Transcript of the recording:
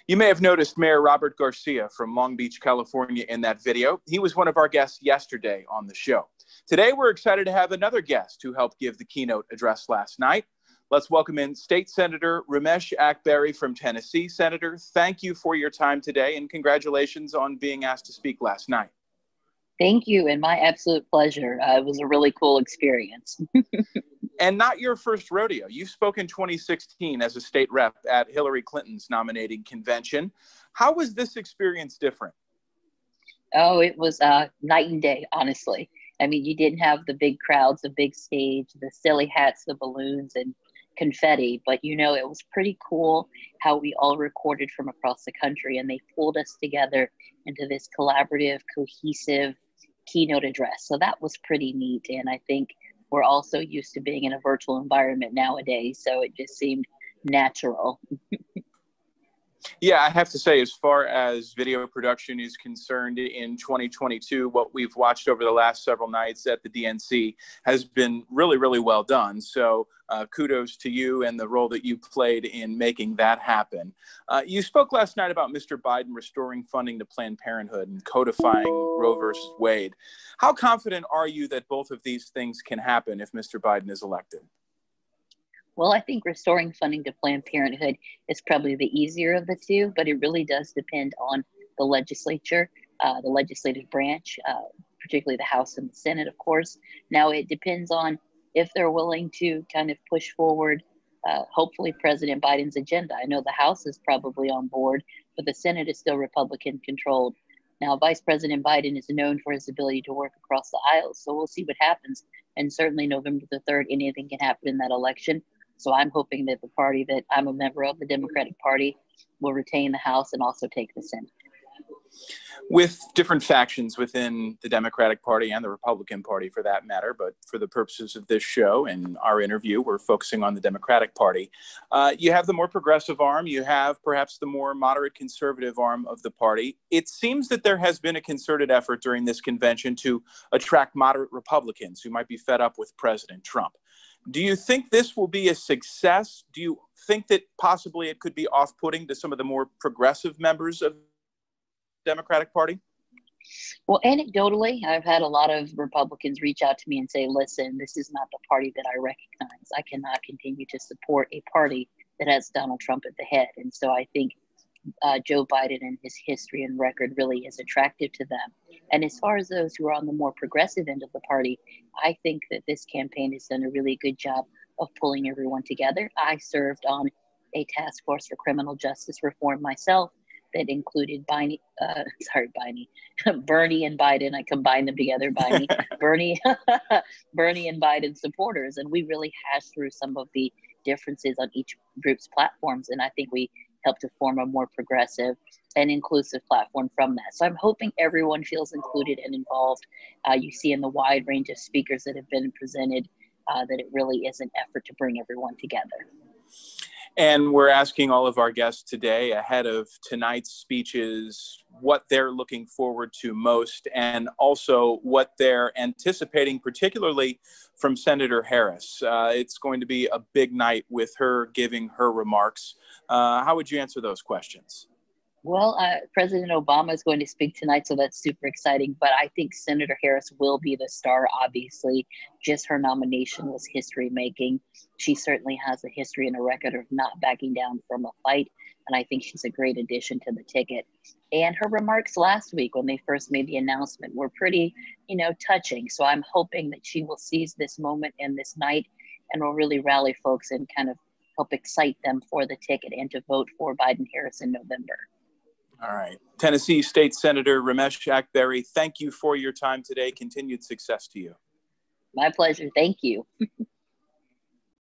You may have noticed Mayor Robert Garcia from Long Beach, California in that video. He was one of our guests yesterday on the show. Today, we're excited to have another guest who helped give the keynote address last night. Let's welcome in State Senator Ramesh Akbari from Tennessee. Senator, thank you for your time today and congratulations on being asked to speak last night. Thank you, and my absolute pleasure. It was a really cool experience. And not your first rodeo. You spoke in 2016 as a state rep at Hillary Clinton's nominating convention. How was this experience different? Oh, it was night and day, honestly. I mean, you didn't have the big crowds, the big stage, the silly hats, the balloons, and confetti, but it was pretty cool how we all recorded from across the country, and they pulled us together into this collaborative, cohesive keynote address. So that was pretty neat, and I think we're also used to being in a virtual environment nowadays, so it just seemed natural. Yeah, I have to say, as far as video production is concerned in 2022, what we've watched over the last several nights at the DNC has been really, really well done. So kudos to you and the role that you played in making that happen. You spoke last night about Mr. Biden restoring funding to Planned Parenthood and codifying Roe versus Wade. How confident are you that both of these things can happen if Mr. Biden is elected? Well, I think restoring funding to Planned Parenthood is probably the easier of the two, but it really does depend on the legislature, the legislative branch, particularly the House and the Senate, of course. Now, it depends on if they're willing to kind of push forward, hopefully, President Biden's agenda. I know the House is probably on board, but the Senate is still Republican controlled. Now, Vice President Biden is known for his ability to work across the aisles, so we'll see what happens. And certainly November the 3rd, anything can happen in that election. So I'm hoping that the party that I'm a member of, the Democratic Party, will retain the House and also take the Senate. With different factions within the Democratic Party and the Republican Party, for that matter, but for the purposes of this show and our interview, we're focusing on the Democratic Party. You have the more progressive arm. You have perhaps the more moderate conservative arm of the party. It seems that there has been a concerted effort during this convention to attract moderate Republicans who might be fed up with President Trump. Do you think this will be a success? Do you think that possibly it could be off-putting to some of the more progressive members of the Democratic Party? Well, anecdotally, I've had a lot of Republicans reach out to me and say, listen, this is not the party that I recognize. I cannot continue to support a party that has Donald Trump at the head. And so I think Joe Biden and his history and record really is attractive to them. And as far as those who are on the more progressive end of the party, I think that this campaign has done a really good job of pulling everyone together. I served on a task force for criminal justice reform myself that included Bernie and Biden. I combined them together, Bernie and Biden supporters. And we really hashed through some of the differences on each group's platforms. And I think we help to form a more progressive and inclusive platform from that. So I'm hoping everyone feels included and involved. You see in the wide range of speakers that have been presented that it really is an effort to bring everyone together. And we're asking all of our guests today, ahead of tonight's speeches, what they're looking forward to most, and also what they're anticipating, particularly from Senator Harris. It's going to be a big night with her giving her remarks. How would you answer those questions? Well, President Obama is going to speak tonight, so that's super exciting. But I think Senator Harris will be the star, obviously. Just her nomination was history-making. She certainly has a history and a record of not backing down from a fight, and I think she's a great addition to the ticket. And her remarks last week when they first made the announcement were pretty, touching. So I'm hoping that she will seize this moment and this night and will really rally folks and kind of help excite them for the ticket and to vote for Biden-Harris in November. All right. Tennessee State Senator Ramesh Akbari, thank you for your time today. Continued success to you. My pleasure. Thank you.